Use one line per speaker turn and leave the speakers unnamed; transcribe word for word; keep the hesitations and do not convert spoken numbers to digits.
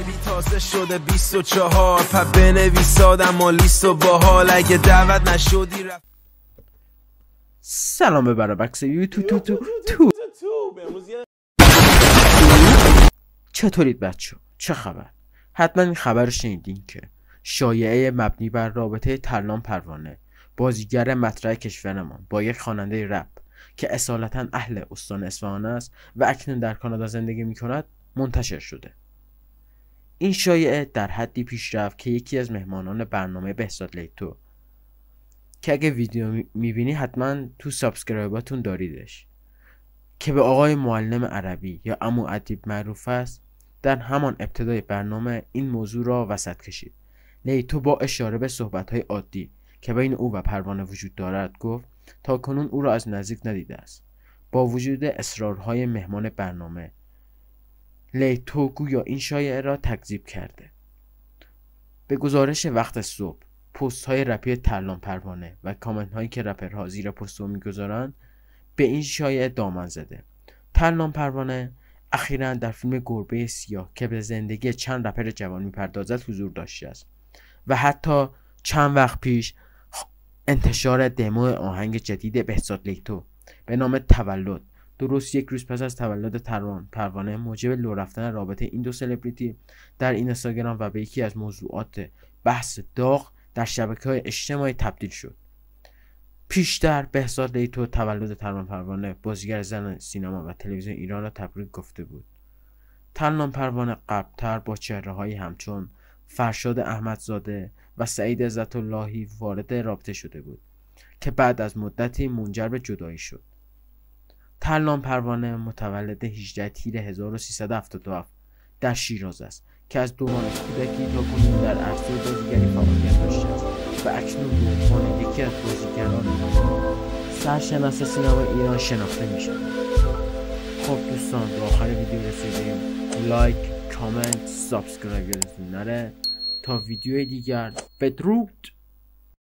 بی تازه شده بیست و چهار پا بنویس آدم و لیست و باحال اگه دعوت نشدی رفت.
سلام به برابکس یوتیوب تو تو تو چطورید بچه؟ چه خبر؟ حتما این خبر رو شنیدین که شایعه مبنی بر رابطه ترلان پروانه بازیگر مطرح کشورمان با یک خواننده رپ که اصالتا اهل استان اصفهان است و اکنون در کانادا زندگی می کند منتشر شده. این شایعه در حدی پیش رفت که یکی از مهمانان برنامه بهزاد لیتو که اگه ویدیو میبینی حتما تو سابسکرایباتون داریدش که به آقای معلم عربی یا عمو ادیب معروف است، در همان ابتدای برنامه این موضوع را وسط کشید. لیتو با اشاره به صحبت‌های عادی که بین او و پروانه وجود دارد گفت تا کنون او را از نزدیک ندیده است. با وجود اصرارهای مهمان برنامه، لیتو گویا این شایعه را تکذیب کرده. به گزارش وقت صبح، پست های رپی ترلان پروانه و کامنت هایی که رپرها زیر پست رو میگذارند به این شایعه دامن زده. ترلان پروانه اخیراً در فیلم گربه سیاه که به زندگی چند رپر جوان میپردازد حضور داشته است و حتی چند وقت پیش انتشار دمو آهنگ جدید بهزاد لیتو به نام تولد، درست یک روز پس از تولد ترلان پروانه، موجب لو رفتن رابطه این دو سلبریتی در اینستاگرام و به یکی از موضوعات بحث داغ در شبکه‌های اجتماعی تبدیل شد. پیشتر بهزاد لیتو تولد ترلان پروانه بازیگر زن سینما و تلویزیون ایران را تبریک گفته بود. ترلان پروانه قبلتر با چهره‌هایی همچون فرشاد احمدزاده و سعید عزت‌اللهی وارد رابطه شده بود که بعد از مدتی منجر به جدایی شد. ترلان پروانه متولد هجدهم تیر هزار و سیصد و هفتاد و هفت در شیراز است که از دوران کودکی تا کنون در عرصه بازیگری فعالیت داشته است و اکنون به عنوان یکی از بازیگران سرشناس سینما ایران شناخته می شود. خب دوستان، به آخر ویدیو رسیدیم. لایک، کامنت، سابسکرایب یادتون نره. تا ویدیو دیگر، بدرود.